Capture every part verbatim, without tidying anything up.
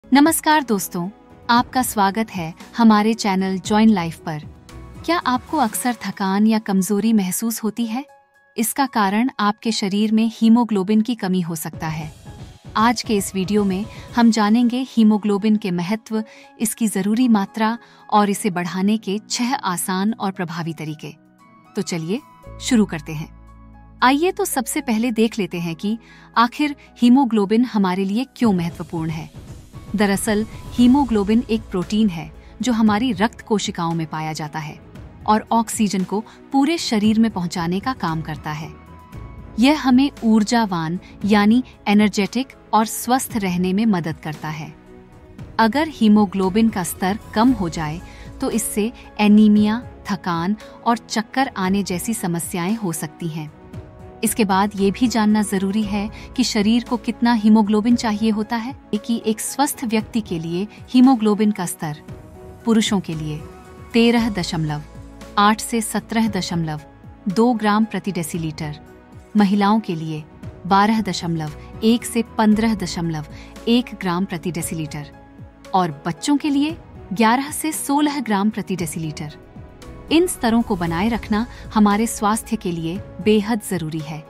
नमस्कार दोस्तों, आपका स्वागत है हमारे चैनल जॉइन लाइफ पर। क्या आपको अक्सर थकान या कमजोरी महसूस होती है? इसका कारण आपके शरीर में हीमोग्लोबिन की कमी हो सकता है। आज के इस वीडियो में हम जानेंगे हीमोग्लोबिन के महत्व, इसकी जरूरी मात्रा और इसे बढ़ाने के छह आसान और प्रभावी तरीके। तो चलिए शुरू करते हैं। आइए तो सबसे पहले देख लेते हैं कि आखिर हीमोग्लोबिन हमारे लिए क्यों महत्वपूर्ण है। दरअसल हीमोग्लोबिन एक प्रोटीन है जो हमारी रक्त कोशिकाओं में पाया जाता है और ऑक्सीजन को पूरे शरीर में पहुंचाने का काम करता है। यह हमें ऊर्जावान यानी एनर्जेटिक और स्वस्थ रहने में मदद करता है। अगर हीमोग्लोबिन का स्तर कम हो जाए तो इससे एनीमिया, थकान और चक्कर आने जैसी समस्याएं हो सकती हैं। इसके बाद ये भी जानना जरूरी है कि शरीर को कितना हीमोग्लोबिन चाहिए होता है। कि एक स्वस्थ व्यक्ति के लिए हीमोग्लोबिन का स्तर पुरुषों के लिए तेरह दशमलव आठ से सत्रह दशमलव दो ग्राम प्रति डेसीलीटर, महिलाओं के लिए बारह दशमलव एक से पंद्रह दशमलव एक ग्राम प्रति डेसीलीटर और बच्चों के लिए ग्यारह से सोलह ग्राम प्रति डेसीलीटर। इन स्तरों को बनाए रखना हमारे स्वास्थ्य के लिए बेहद जरूरी है।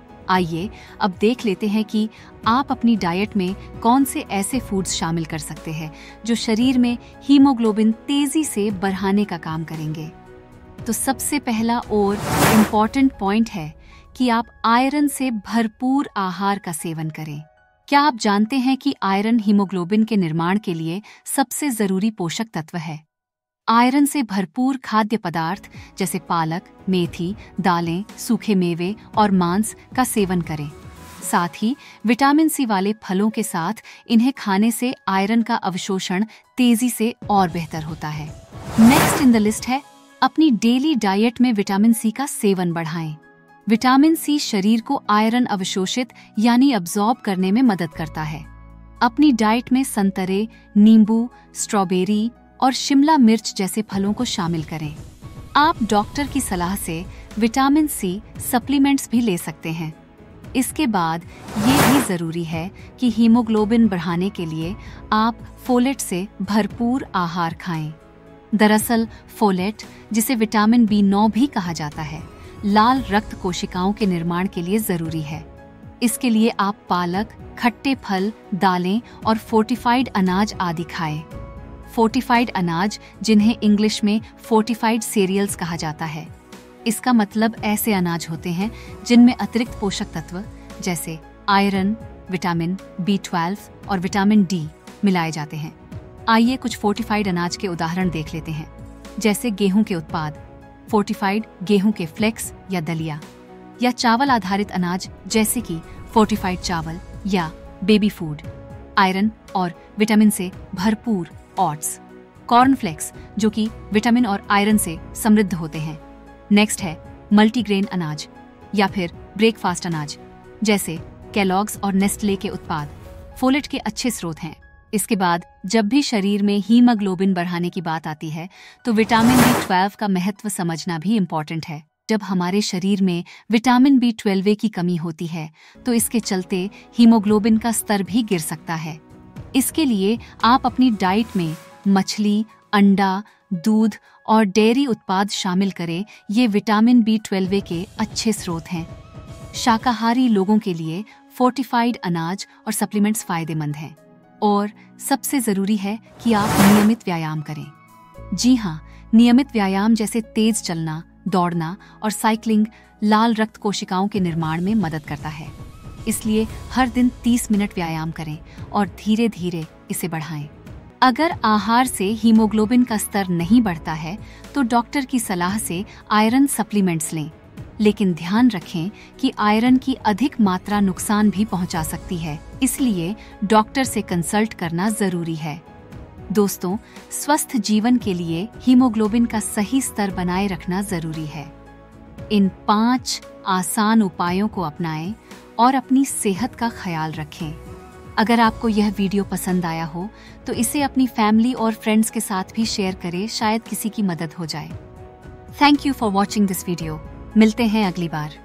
आइए अब देख लेते हैं कि आप अपनी डाइट में कौन से ऐसे फूड्स शामिल कर सकते हैं जो शरीर में हीमोग्लोबिन तेजी से बढ़ाने का काम करेंगे। तो सबसे पहला और इम्पॉर्टेंट पॉइंट है कि आप आयरन से भरपूर आहार का सेवन करें। क्या आप जानते हैं कि आयरन हीमोग्लोबिन के निर्माण के लिए सबसे जरूरी पोषक तत्व है? आयरन से भरपूर खाद्य पदार्थ जैसे पालक, मेथी, दालें, सूखे मेवे और मांस का सेवन करें। साथ ही विटामिन सी वाले फलों के साथ इन्हें खाने से आयरन का अवशोषण तेजी से और बेहतर होता है। नेक्स्ट इन द लिस्ट है अपनी डेली डाइट में विटामिन सी का सेवन बढ़ाएं। विटामिन सी शरीर को आयरन अवशोषित यानी अब्सॉर्ब करने में मदद करता है। अपनी डाइट में संतरे, नींबू, स्ट्रॉबेरी और शिमला मिर्च जैसे फलों को शामिल करें। आप डॉक्टर की सलाह से विटामिन सी सप्लीमेंट्स भी ले सकते हैं। इसके बाद ये भी जरूरी है कि हीमोग्लोबिन बढ़ाने के लिए आप फोलेट से भरपूर आहार खाएं। दरअसल फोलेट, जिसे विटामिन बी नौ भी कहा जाता है, लाल रक्त कोशिकाओं के निर्माण के लिए जरूरी है। इसके लिए आप पालक, खट्टे फल, दालें और फोर्टिफाइड अनाज आदि खाएं। फोर्टिफाइड अनाज, जिन्हें इंग्लिश में फोर्टिफाइड सीरियल्स कहा जाता है, इसका मतलब ऐसे अनाज होते हैं जिनमें अतिरिक्त पोषक तत्व जैसे आयरन, विटामिन बी ट्वेल्व और विटामिन डी मिलाए जाते हैं। आइए कुछ फोर्टिफाइड अनाज के उदाहरण देख लेते हैं, जैसे गेहूं के उत्पाद, फोर्टिफाइड गेहूं के फ्लेक्स या दलिया, या चावल आधारित अनाज जैसे कि फोर्टिफाइड चावल या बेबी फूड। आयरन और विटामिन से भरपूर ओट्स, कॉर्नफ्लेक्स, जो कि विटामिन और आयरन से समृद्ध होते हैं। नेक्स्ट है मल्टीग्रेन अनाज या फिर ब्रेकफास्ट अनाज जैसे केलॉग्स और नेस्टले के उत्पाद फोलेट के अच्छे स्रोत हैं। इसके बाद जब भी शरीर में हीमोग्लोबिन बढ़ाने की बात आती है तो विटामिन बी ट्वेल्व का महत्व समझना भी इम्पोर्टेंट है। जब हमारे शरीर में विटामिन बी ट्वेल्व की कमी होती है तो इसके चलते हीमोग्लोबिन का स्तर भी गिर सकता है। इसके लिए आप अपनी डाइट में मछली, अंडा, दूध और डेयरी उत्पाद शामिल करें। ये विटामिन बी ट्वेल्व के अच्छे स्रोत हैं। शाकाहारी लोगों के लिए फोर्टिफाइड अनाज और सप्लीमेंट्स फायदेमंद हैं। और सबसे जरूरी है कि आप नियमित व्यायाम करें। जी हाँ, नियमित व्यायाम जैसे तेज चलना, दौड़ना और साइकिलिंग लाल रक्त कोशिकाओं के निर्माण में मदद करता है। इसलिए हर दिन तीस मिनट व्यायाम करें और धीरे धीरे इसे बढ़ाएं। अगर आहार से हीमोग्लोबिन का स्तर नहीं बढ़ता है तो डॉक्टर की सलाह से आयरन सप्लीमेंट्स लें, लेकिन ध्यान रखें कि आयरन की अधिक मात्रा नुकसान भी पहुंचा सकती है, इसलिए डॉक्टर से कंसल्ट करना जरूरी है। दोस्तों, स्वस्थ जीवन के लिए हीमोग्लोबिन का सही स्तर बनाए रखना जरूरी है। इन पांच आसान उपायों को अपनाएं और अपनी सेहत का ख्याल रखें। अगर आपको यह वीडियो पसंद आया हो तो इसे अपनी फैमिली और फ्रेंड्स के साथ भी शेयर करें, शायद किसी की मदद हो जाए। Thank you for watching this video. मिलते हैं अगली बार।